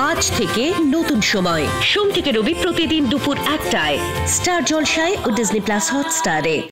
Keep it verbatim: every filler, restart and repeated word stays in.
আজ থেকে নতুন সময়, সোম থেকে রবি প্রতিদিন দুপুর একটায় স্টার জলসায় ও ডিজনি প্লাস হটস্টারে।